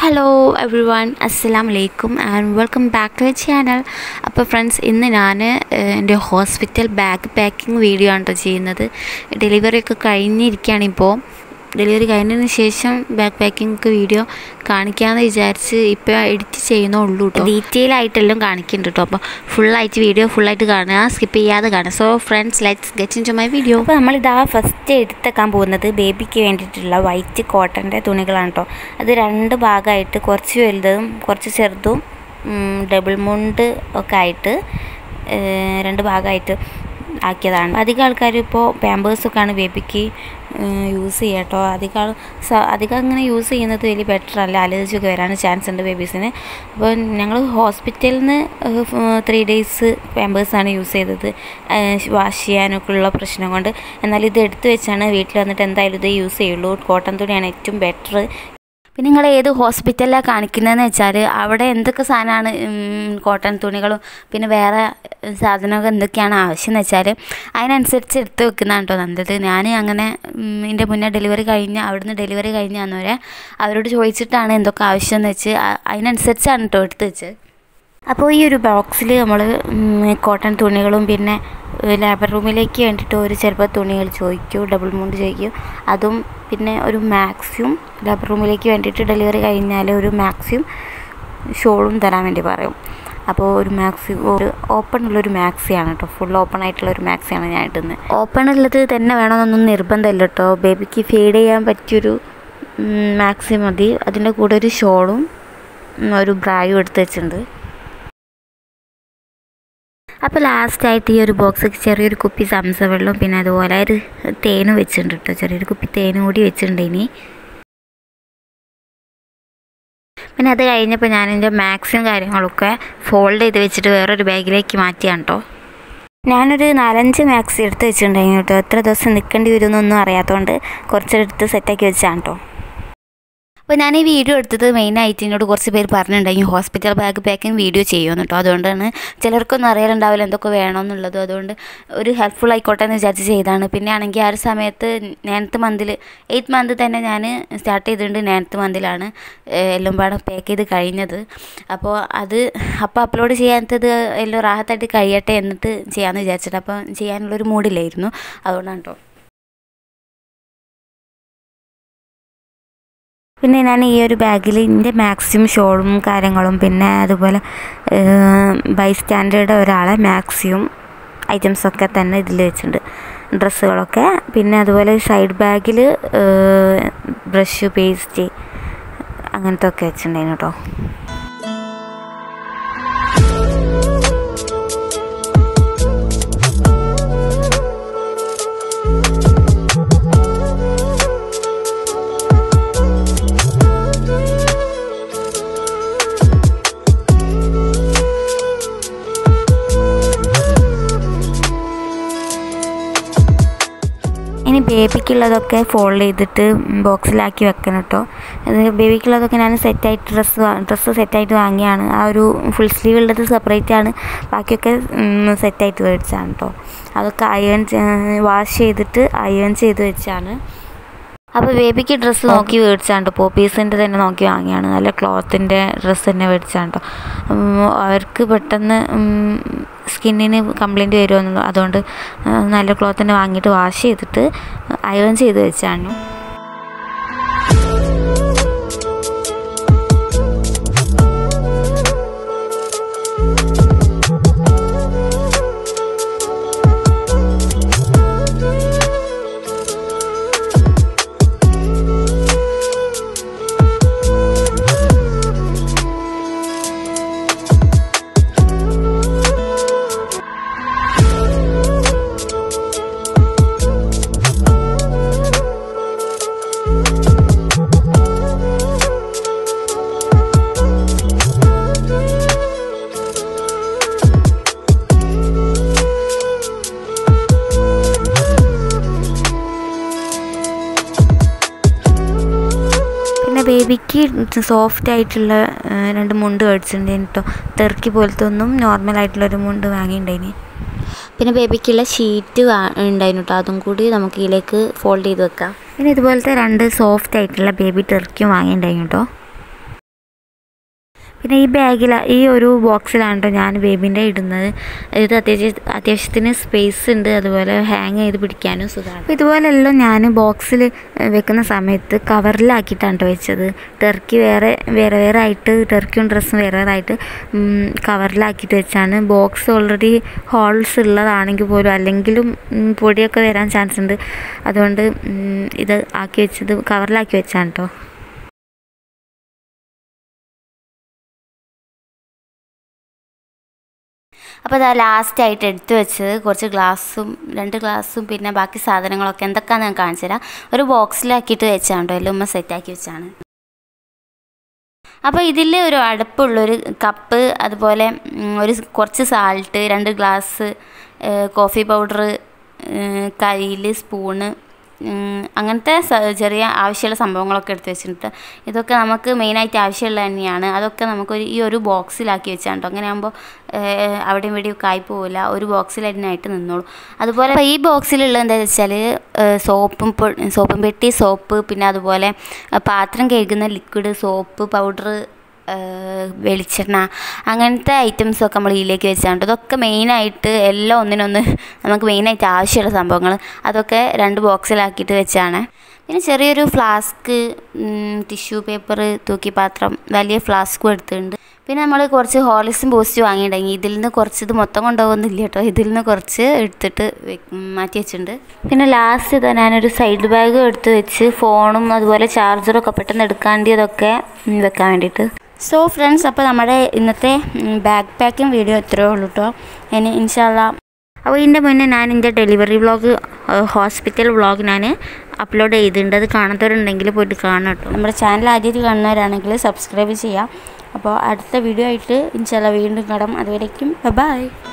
Hello everyone, Assalamu alaikum and welcome back to the channel. അപ്പോൾ friends ഇന്ന് ഞാൻ എൻ്റെ ഹോസ്പിറ്റൽ ബാഗ് പാക്കിംഗ് വീഡിയോ ആണ് ചെയ്യുന്നത്. ഡെലിവറി ഒക്കെ കഴിഞ്ഞിരിക്കുകയാണിപ്പോൾ. ഡെലിവറി കഴിഞ്ഞതിന് ശേഷം ബാഗ് പാക്കിംഗ് വീഡിയോ കാണിക്കാമെന്ന് വിചാരിച്ച് ഇപ്പോൾ എഡിറ്റ് ചെയ്യുന്നുള്ളൂ കേട്ടോ. ഡീറ്റെയിൽ ആയിട്ടെല്ലാം കാണിക്കുന്നുണ്ട് കേട്ടോ. അപ്പോൾ ഫുള്ളായിട്ട് വീഡിയോ ഫുള്ളായിട്ട് കാണുക, സ്കിപ്പ് ചെയ്യാതെ കാണുക. So friends, let's get into my video. അപ്പോൾ നമ്മളിതാ ഫസ്റ്റ് എടുത്തേക്കാൻ പോകുന്നത് ബേബിക്ക് വേണ്ടിയിട്ടുള്ള വൈറ്റ് കോട്ടൻ്റെ തുണികളാണ് കേട്ടോ. അത് രണ്ട് ഭാഗമായിട്ട്, കുറച്ച് വലുതും കുറച്ച് ചെറുതും ഡബിൾ മുണ്ട് ഒക്കെ ആയിട്ട് രണ്ട് ഭാഗമായിട്ട് ആക്കിയതാണ്. അധികം ആൾക്കാർ ഇപ്പോൾ പാമ്പേഴ്സൊക്കെയാണ് ബേബിക്ക് യൂസ് ചെയ്യുക കേട്ടോ. അധികം അങ്ങനെ യൂസ് ചെയ്യുന്നത് വലിയ ബെറ്റർ അല്ല, അലർജിയൊക്കെ വരാൻ ചാൻസ് ഉണ്ട് ബേബീസിന്. അപ്പോൾ ഞങ്ങൾ ഹോസ്പിറ്റലിൽ നിന്ന് 3 days പാമ്പേഴ്സാണ് യൂസ് ചെയ്തത്, വാഷ് ചെയ്യാനൊക്കെ ഉള്ള പ്രശ്നം കൊണ്ട്. എന്നാൽ ഇത് എടുത്തു വെച്ചാണ് വീട്ടിൽ വന്നിട്ട് എന്തായാലും ഇത് യൂസ് ചെയ്യുള്ളൂ. കോട്ടൺ തുണിയാണ് ഏറ്റവും ബെറ്റർ. പിന്നെ നിങ്ങൾ ഏത് ഹോസ്പിറ്റലിലാണ് കാണിക്കുന്നതെന്ന് വെച്ചാൽ അവിടെ എന്തൊക്കെ സാധനമാണ്, കോട്ടൺ തുണികളും പിന്നെ വേറെ സാധനമൊക്കെ എന്തൊക്കെയാണ് ആവശ്യം എന്ന് വെച്ചാൽ അതിനനുസരിച്ച് എടുത്ത് വെക്കുന്നതാണ് കേട്ടോ നല്ലത്. ഞാൻ അങ്ങനെ എൻ്റെ മുന്നേ അവിടുന്ന് ഡെലിവറി കഴിഞ്ഞ് വന്നവരെ അവരോട് ചോദിച്ചിട്ടാണ് എന്തൊക്കെ ആവശ്യമെന്ന് വെച്ച് അതിനനുസരിച്ചാണ് കേട്ടോ എടുത്ത് വെച്ചത്. അപ്പോൾ ഈ ഒരു ബോക്സിൽ നമ്മൾ കോട്ടൺ തുണികളും പിന്നെ ലേബർ റൂമിലേക്ക് വേണ്ടിയിട്ട് ഒരു ചിലപ്പോൾ തുണികൾ ചോദിക്കും, ഡബിൾ മുണ്ട് ചോദിക്കും. അതും പിന്നെ ഒരു മാക്സിയും ലേബർ റൂമിലേക്ക് വേണ്ടിയിട്ട് ഡെലിവറി കഴിഞ്ഞാൽ ഒരു മാക്സിയും ഷോളും തരാൻ വേണ്ടി പറയും. അപ്പോൾ ഒരു മാക്സി, ഒരു ഓപ്പൺ ഉള്ളൊരു മാക്സിയാണ് കേട്ടോ. ഫുൾ ഓപ്പൺ ആയിട്ടുള്ളൊരു മാക്സിയാണ് ഞാൻ ഇടുന്നത്. ഓപ്പൺ ഉള്ളത് തന്നെ വേണമെന്നൊന്നും നിർബന്ധമില്ല കേട്ടോ. ബേബിക്ക് ഫീഡ് ചെയ്യാൻ പറ്റിയൊരു മാക്സി മതി. അതിൻ്റെ കൂടെ ഒരു ഷോളും ഒരു ബ്രായും എടുത്ത് വെച്ചിട്ടുണ്ട്. അപ്പോൾ ലാസ്റ്റായിട്ട് ഈ ഒരു ബോക്സിൽ ചെറിയൊരു കുപ്പി സംസ വെള്ളവും പിന്നെ അതുപോലെ ഒരു തേനും വെച്ചിട്ടുണ്ട് കേട്ടോ. ചെറിയൊരു കുപ്പി തേനും കൂടി വെച്ചിട്ടുണ്ട്. ഇനി പിന്നെ അത് കഴിഞ്ഞപ്പോൾ ഞാൻ എൻ്റെ മാക്സിമം കാര്യങ്ങളൊക്കെ ഫോൾഡ് ചെയ്ത് വെച്ചിട്ട് വേറൊരു ബാഗിലേക്ക് മാറ്റിയാണ് കേട്ടോ. ഞാനൊരു 4-5 മാക്സി എടുത്ത് വെച്ചിട്ടുണ്ടായിരുന്നു കേട്ടോ. എത്ര ദിവസം നിൽക്കേണ്ടി വരുമെന്നൊന്നും അറിയാത്തതുകൊണ്ട് കുറച്ചെടുത്ത് സെറ്റാക്കി വെച്ചാണ് കേട്ടോ. അപ്പോൾ ഞാൻ ഈ വീഡിയോ എടുത്തത് മെയിനായിട്ട് എന്നോട് കുറച്ച് പേര് പറഞ്ഞിട്ടുണ്ടായി ഹോസ്പിറ്റൽ ബാഗ് പാക്കിംഗ് വീഡിയോ ചെയ്യുമെന്ന് കേട്ടോ. അതുകൊണ്ടാണ് ചിലർക്കൊന്നും അറിയാനുണ്ടാവില്ല എന്തൊക്കെ വേണമെന്നുള്ളത്. അതുകൊണ്ട് ഒരു ഹെൽപ്ഫുൾ ആയിക്കോട്ടെ എന്ന് വിചാരിച്ച് ചെയ്താണ്. പിന്നെ ആണെങ്കിൽ ആ ഒരു സമയത്ത് 9th month 8th month തന്നെ ഞാൻ സ്റ്റാർട്ട് ചെയ്തിട്ടുണ്ട്. 9th month എല്ലാം പാടെ പാക്ക് ചെയ്ത് കഴിഞ്ഞത്. അപ്പോൾ അപ്ലോഡ് ചെയ്യാത്തത് എല്ലാം റാഹത്തായിട്ട് കഴിയട്ടെ എന്നിട്ട് ചെയ്യാമെന്ന് വിചാരിച്ചിട്ട് അപ്പോൾ ചെയ്യാനുള്ളൊരു മൂഡില്ലായിരുന്നു. അതുകൊണ്ടാണ് കേട്ടോ. പിന്നെ ഞാൻ ഈ ഒരു ബാഗിൽ എൻ്റെ മാക്സിമം ഷോളും കാര്യങ്ങളും പിന്നെ അതുപോലെ ബൈ സ്റ്റാൻഡേർഡ് ഒരാളെ മാക്സിമം ഐറ്റംസൊക്കെ തന്നെ ഇതിൽ വെച്ചിട്ടുണ്ട്, ഡ്രസ്സുകളൊക്കെ. പിന്നെ അതുപോലെ സൈഡ് ബാഗിൽ ബ്രഷ്, പേസ്റ്റ് അങ്ങനത്തെ ഒക്കെ വെച്ചിട്ടുണ്ടായിരുന്നു കേട്ടോ. ഇനി ബേബിക്കുള്ളതൊക്കെ ഫോൾഡ് ചെയ്തിട്ട് ബോക്സിലാക്കി വെക്കണം കേട്ടോ. ബേബിക്കുള്ളതൊക്കെ ഞാൻ ഡ്രസ്സ് സെറ്റായിട്ട് വാങ്ങിയാണ്. ആ ഒരു ഫുൾ സ്ലീവ് ഉള്ളത് സെപ്പറേറ്റ് ആണ്, ബാക്കിയൊക്കെ സെറ്റായിട്ട് മേടിച്ചാണ് കേട്ടോ. അതൊക്കെ വാഷ് ചെയ്തിട്ട് അയൺ ചെയ്ത് വെച്ചാണ്. അപ്പോൾ ബേബിക്ക് ഡ്രസ്സ് നോക്കി മേടിച്ചാണ് കേട്ടോ. പോപ്പീസിൻ്റെ തന്നെ നോക്കി വാങ്ങിയാണ്. നല്ല ക്ലോത്തിൻ്റെ ഡ്രസ്സ് തന്നെ മേടിച്ചാണ് കേട്ടോ. അവർക്ക് പെട്ടെന്ന് സ്കിന്നിന് കംപ്ലൈൻറ്റ് വരുമെന്നുള്ളൂ. അതുകൊണ്ട് നല്ല ക്ലോത്ത് തന്നെ വാങ്ങിയിട്ട് വാഷ് ചെയ്തിട്ട് അയൺ ചെയ്ത് വെച്ചാണ്. ബേബിക്ക് സോഫ്റ്റ് ആയിട്ടുള്ള 2 മുണ്ട് മേടിച്ചിട്ടുണ്ടായിരുന്നു കേട്ടോ. തെർക്കി പോലത്തെ ഒന്നും നോർമലായിട്ടുള്ളൊരു മുണ്ട് വാങ്ങിയിട്ടുണ്ടായിന്. പിന്നെ ബേബിക്കുള്ള ഷീറ്റ് ഉണ്ടായിരുന്നു കേട്ടോ. അതും കൂടി നമുക്ക് ഇതിലേക്ക് ഫോൾഡ് ചെയ്ത് വെക്കാം. പിന്നെ ഇതുപോലത്തെ 2 സോഫ്റ്റ് ആയിട്ടുള്ള ബേബി ടെർക്കിയും വാങ്ങിയിട്ടുണ്ടായിരുന്നു കേട്ടോ. പിന്നെ ഈ ബാഗിൽ ഈ ഒരു ബോക്സിലാണ് കേട്ടോ ഞാൻ ബേബീൻ്റെ ഇടുന്നത്. ഇത് അത്യാവശ്യത്തിന് സ്പേസ് ഉണ്ട്, അതുപോലെ ഹാങ് ചെയ്ത് പിടിക്കാനും സുഖമാണ്. അപ്പോൾ ഇതുപോലെല്ലാം ഞാൻ ബോക്സിൽ വെക്കുന്ന സമയത്ത് കവറിലാക്കിയിട്ടാണ് കേട്ടോ വെച്ചത്. ടർക്കി വേറെ ആയിട്ട്, ടർക്കിയും ഡ്രസ്സും വേറെ ആയിട്ട് കവറിലാക്കിയിട്ട് വെച്ചാണ്. ബോക്സ് ഓൾറെഡി ഹോൾസ് ഉള്ളതാണെങ്കിൽ പോലും അല്ലെങ്കിലും പൊടിയൊക്കെ വരാൻ ചാൻസ് ഉണ്ട്. അതുകൊണ്ട് ഇത് കവറിലാക്കി വെച്ചാണ് കേട്ടോ. അപ്പോൾ അത് ലാസ്റ്റായിട്ട് എടുത്തു വെച്ചത് കുറച്ച് രണ്ട് ഗ്ലാസ്സും പിന്നെ ബാക്കി സാധനങ്ങളൊക്കെ എന്തൊക്കെയാണെന്ന് ഞാൻ കാണിച്ചു തരാം. ഒരു ബോക്സിലാക്കിയിട്ട് വെച്ചാണ് കേട്ടോ, എല്ലാം സെറ്റാക്കി വെച്ചാണ്. അപ്പോൾ ഇതിൽ ഒരു അടുപ്പുള്ളൊരു കപ്പ്, അതുപോലെ കുറച്ച് സാൾട്ട്, 2 ഗ്ലാസ് കോഫി പൗഡർ, കയ്യിൽ സ്പൂണ്, അങ്ങനത്തെ ചെറിയ ആവശ്യമുള്ള സംഭവങ്ങളൊക്കെ എടുത്ത് വെച്ചിട്ടുണ്ട്. ഇതൊക്കെ നമുക്ക് മെയിനായിട്ട് ആവശ്യമുള്ളത് തന്നെയാണ്. അതൊക്കെ നമുക്ക് ഈ ഒരു ബോക്സിലാക്കി വെച്ചാൽ കേട്ടോ. അങ്ങനെ ആകുമ്പോൾ അവിടെയും ഇവിടെയും ഒക്കെ ആയി പോവില്ല, ഒരു ബോക്സിൽ അതിനായിട്ട് നിന്നോളൂ. അതുപോലെ ഈ ബോക്സിലുള്ളത് എന്താണെന്ന് വെച്ചാൽ സോപ്പും പെട്ടി, സോപ്പ്, പിന്നെ അതുപോലെ പാത്രം കഴുകുന്ന ലിക്വിഡ്, സോപ്പ് പൗഡർ, വെളിച്ചെണ്ണ, അങ്ങനത്തെ ഐറ്റംസൊക്കെ നമ്മൾ ഇതിലേക്ക് വെച്ചാണ്ട്. ഇതൊക്കെ മെയിനായിട്ട് എല്ലാം ഒന്നിനൊന്ന് നമുക്ക് മെയിനായിട്ട് ആവശ്യമുള്ള സംഭവങ്ങൾ അതൊക്കെ 2 ബോക്സിലാക്കിയിട്ട് വെച്ചാണ്. പിന്നെ ചെറിയൊരു ഫ്ലാസ്ക്, ടിഷ്യൂ പേപ്പർ, തൂക്കിപ്പാത്രം, വലിയ ഫ്ലാസ്കും എടുത്തിട്ടുണ്ട്. പിന്നെ നമ്മൾ കുറച്ച് ഹോർലിക്സും ബൂസ്റ്റ് വാങ്ങിയിട്ടുണ്ടെങ്കിൽ ഇതിൽ നിന്ന് കുറച്ച്, ഇത് മൊത്തം കൊണ്ടുപോകുന്നില്ല കേട്ടോ, ഇതിൽ നിന്ന് കുറച്ച് എടുത്തിട്ട് മാറ്റി വെച്ചിട്ടുണ്ട്. പിന്നെ ലാസ്റ്റ് ഞാനൊരു സൈഡ് ബാഗ് എടുത്ത് വെച്ച് ഫോണും അതുപോലെ ചാർജറൊക്കെ പെട്ടെന്ന് എടുക്കാണ്ടിയതൊക്കെ വെക്കാൻ വേണ്ടിയിട്ട്. സോ ഫ്രണ്ട്സ്, അപ്പോൾ നമ്മുടെ ഇന്നത്തെ ബാഗ് പാക്കിംഗ് വീഡിയോ ഇത്രയേ ഉള്ളൂ കേട്ടോ. ഇനി ഇൻഷാല്ലാ അപ്പോൾ ഇതിൻ്റെ മുന്നേ ഞാൻ എൻ്റെ ഡെലിവറി വ്ളോഗ്, ഹോസ്പിറ്റൽ വ്ളോഗ് ഞാൻ അപ്ലോഡ് ചെയ്തിട്ടുണ്ട്. അത് കാണാത്തവരുണ്ടെങ്കിൽ പോയിട്ട് കാണാം കേട്ടോ. നമ്മുടെ ചാനൽ ആദ്യമായിട്ട് കാണുന്നവരാണെങ്കിൽ സബ്സ്ക്രൈബ് ചെയ്യാം. അപ്പോൾ അടുത്ത വീഡിയോ ആയിട്ട് ഇൻഷാല്ലാ വീണ്ടും കാണാം. അതുവരേക്കും ബൈ.